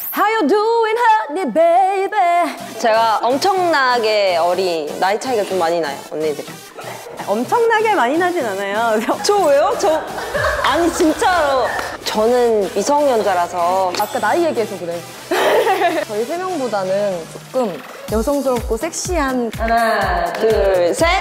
How you doing, honey, baby? 제가 엄청나게 어린, 나이 차이가 좀 많이 나요, 언니들이. 엄청나게 많이 나진 않아요. 저 왜요? 아니, 진짜로. 저는 미성년자라서. 아까 나이 얘기해서 그래. 저희 세 명보다는 조금 여성스럽고 섹시한. 하나, 둘, 셋!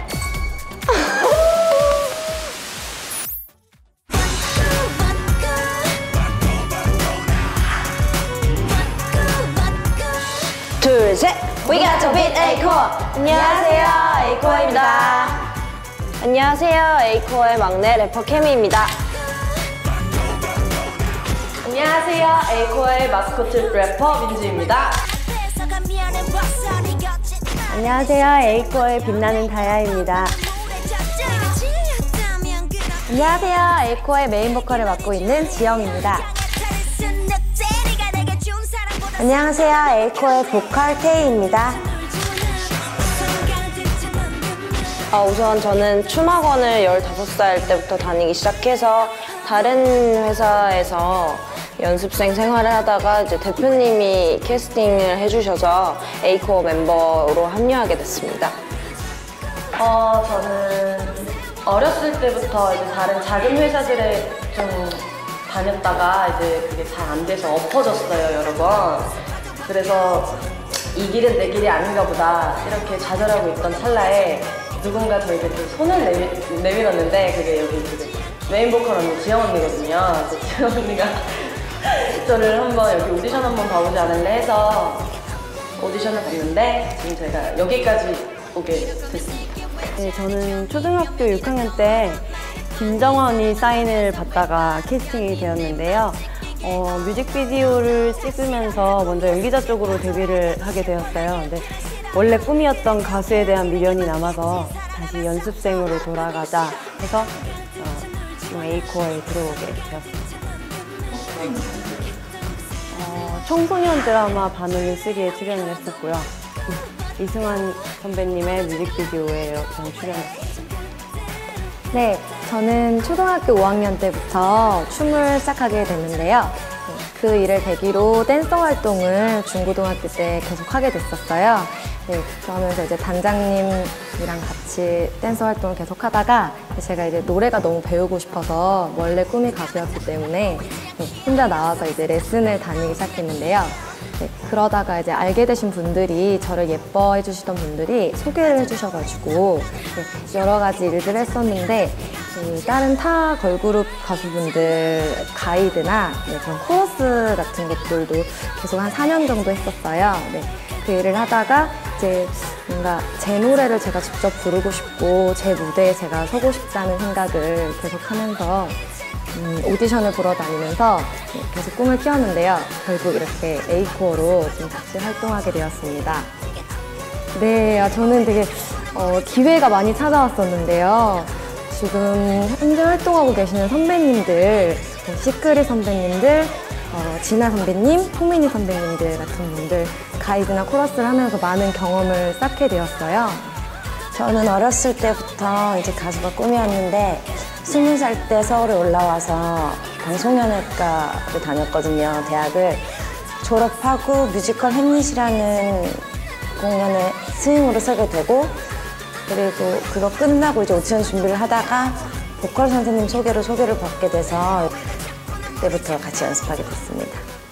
둘, 셋! We got to beat A-core! 안녕하세요, A-core입니다. 안녕하세요, A-core의 막내 래퍼 케미입니다. 안녕하세요, A-core의 마스코트 래퍼 민주입니다. 안녕하세요, A-core의 빛나는 다야입니다. 안녕하세요, A-core의 메인 보컬을 맡고 있는 지영입니다. 안녕하세요, A-core의 보컬 태희입니다. 우선 저는 춤학원을 15살 때부터 다니기 시작해서 다른 회사에서 연습생 생활을 하다가 이제 대표님이 캐스팅을 해주셔서 A-core 멤버로 합류하게 됐습니다. 저는 어렸을 때부터 이제 다른 작은 회사들에 좀 다녔다가 이제 그게 잘 안 돼서 엎어졌어요, 여러 번. 그래서 이 길은 내 길이 아닌가 보다 이렇게 좌절하고 있던 찰나에 누군가 저에게 손을 내밀었는데 그게 여기 메인 보컬 언니 지영 언니거든요. 그래서 지영 언니가 저를 한번 여기 오디션 한번 봐보지 않을래 해서 오디션을 봤는데 지금 제가 여기까지 오게 됐습니다. 네, 저는 초등학교 6학년 때 김정원이 사인을 받다가 캐스팅이 되었는데요. 뮤직비디오를 찍으면서 먼저 연기자 쪽으로 데뷔를 하게 되었어요. 근데 원래 꿈이었던 가수에 대한 미련이 남아서 다시 연습생으로 돌아가자 해서 지금 A-core에 들어오게 되었습니다. 청소년 드라마 바늘을 쓰기에 출연을 했었고요. 이승환 선배님의 뮤직비디오에 출연했습니다. 네, 저는 초등학교 5학년 때부터 춤을 시작하게 됐는데요. 그 일을 계기로 댄서 활동을 중고등학교 때 계속 하게 됐었어요. 네, 그러면서 이제 단장님이랑 같이 댄서 활동을 계속 하다가 제가 이제 노래가 너무 배우고 싶어서 원래 꿈이 가수였기 때문에 혼자 나와서 이제 레슨을 다니기 시작했는데요. 네, 그러다가 이제 알게 되신 분들이 저를 예뻐해 주시던 분들이 소개를 해주셔가지고 여러 가지 일들을 했었는데 다른 타 걸그룹 가수분들 가이드나 그런 코러스 같은 것들도 계속 한 4년 정도 했었어요. 네, 그 일을 하다가 이제 뭔가 제 노래를 제가 직접 부르고 싶고 제 무대에 제가 서고 싶다는 생각을 계속 하면서 오디션을 보러 다니면서 계속 꿈을 키웠는데요. 결국 이렇게 A-core로 지금 같이 활동하게 되었습니다. 네, 저는 되게 기회가 많이 찾아왔었는데요. 지금 현재 활동하고 계시는 선배님들, 시크릿 선배님들, 진아 선배님, 홍민희 선배님들 같은 분들 가이드나 코러스를 하면서 많은 경험을 쌓게 되었어요. 저는 어렸을 때부터 이제 가수가 꿈이었는데 20살 때 서울에 올라와서 방송연예과를 다녔거든요, 대학을. 졸업하고 뮤지컬 햄릿이라는 공연에 스윙으로 서게 되고 그리고 그거 끝나고 이제 오디션 준비를 하다가 보컬 선생님 소개를 받게 돼서 그때부터 같이 연습하게 됐습니다.